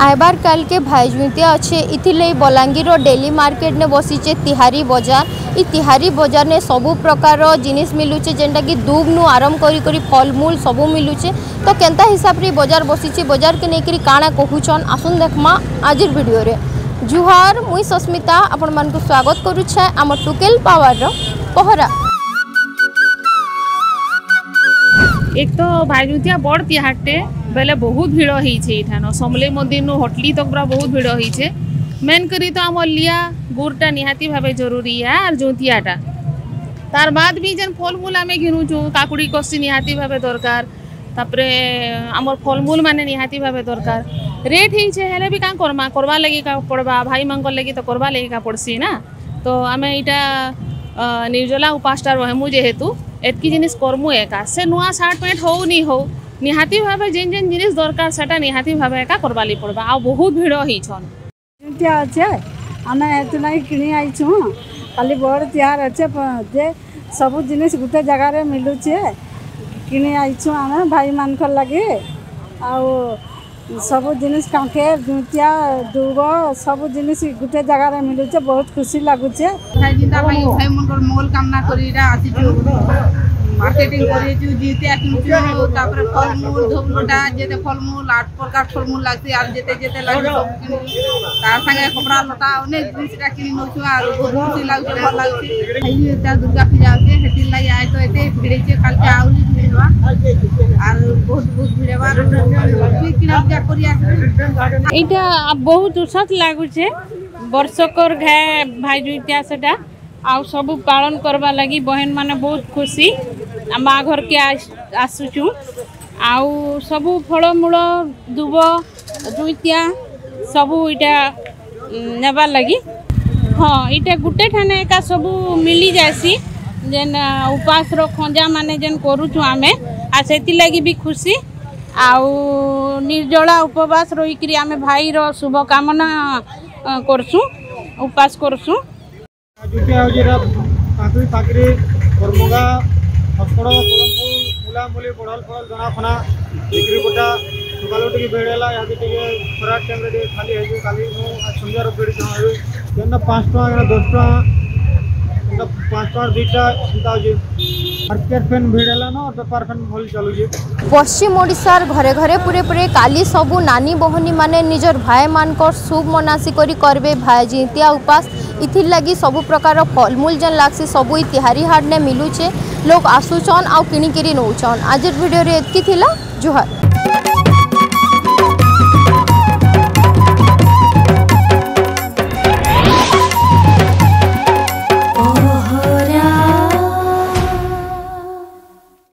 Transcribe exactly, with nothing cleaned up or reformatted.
आइबार काल के भाईजुतिया अच्छे इथिले बलांगीर डेली मार्केट ने बसीचे तिहारी बजार। इ तिहारी बजार ने सबु प्रकार जिनिस मिलूचे जेनटा कि दूब नु आरंभ करी करी फलमूल सबू मिलूचे। तो केंता हिसाब रे बजार बसीचे बजार के नेकरी काଣା कहूचन आसुन देखमा आजिर वीडियो रे। जुहार मुई सस्मिता आपण मान को स्वागत करूछे आम टुकेल पावर रो पहरा। एक तो भाईजुतिया बड़ तिहारटे बेले बहुत भिड़ होठान समले मंदिर होटली तक पूरा बहुत भिड़ होचे। मेन करी तो आम लिया गुड़टा निहाती भावे जरूरी है और जोतियाटा तार बाद भी जेन फलमूल आम घिनुचु काकुड़ी कषी निहाती भावे दरकार तापरे आम फलमूल माने निहाती भावे दरकार रेट हेले भी क्या करमा करवा लगी का पड़वा भाई मांग लगी तो करवा लगी का पड़सी ना। तो आम यहाँ निर्जला उपासटा रहमु जेहेतु एतकी जिनिस करमु एका से नुआ सार्ट पैंट हो नहीं हो निहाती भावे जेन जेन जिनिस दरकार सेटा निहाती भावे एका करवाली पड़वा आ बहुत भिड़ होइछन। अच्छे आम एतनाई किणी आईछु खाली बड़ तिहार अच्छे जे सब जिनिस गोटे जगार मिलूचे किणी आईछु आम भाई मान लगे आउ सब जिनिस कांखे जुतिया दूब सब जिनिस गोटे जगार मिलूचे बहुत खुशी लगुचे। भाई जिंदा भाई भाई मन मोल कामना करीरा आसीछु मार्केटिंग करेछु जीते किनछु तापर फलमूल धोबलोटा जेते फलमूल आठ प्रकार फलमूल लागसी आर जेते जेते लागसी सब किनी तार संगे कपड़ा लता अनेक जिनिसटा किनी नछु आर बहुत खुशी लागছে ভাল लागছে। এই এটা दुर्गा पूजा আছে হেতির লাগি আই তো এতে ভিড়েছে কালকে আউলি ভিড়বা আর बहुत बहुत ভিড়বা কি কিনা পূজা করি আছে। এইটা बहुत উৎসাহ লাগুছে বর্ষকর ঘায় ভাইजुतिया সেটা आउ सब पालन करवा लगी बहन माने बहुत खुशी आम घर के आसुचु आउ सब फलमूल दूब जुतिया सब इटा नेबार लगी। हाँ इटा गुटे ठाने एका सब मिली जासी जेन उपास रो खंजा माने जेन करूचु आमे आ सेति लगी भी खुशी आउ निर्जला उपवास रही आमे भाई रो शुभ कामना करसु उपास करसु। जुतिया काकुड़ी फाकरी करमुगा फसड़ फलमूल मूला मूली बढ़ल फल जना फना बिक्री गोटा सकालू टी बेड़ेला यहाँ खरा टाइम खाली है खाली संजार बेड़ी जेना पाँच टाँग दस टाँग पाँच टाँग दुईटा चिंता मार्केट फैन भिड़ेला ना बेपार फैन भल चलुचे। पश्चिम ओडिशार घरे घरे पूरे पूरे काली सबू नानी बहनी माने निजर भाई मानकर शुभ मनासी करी करबे भाईजुतिया उपास। इथिर लगी सबु प्रकार फलमूल जन लागसी सबू तिहारी हाट ने मिलूचे लोग आसुचन आउ किणिकी नौचन। आज वीडियो रे एतकी थिला जुहार।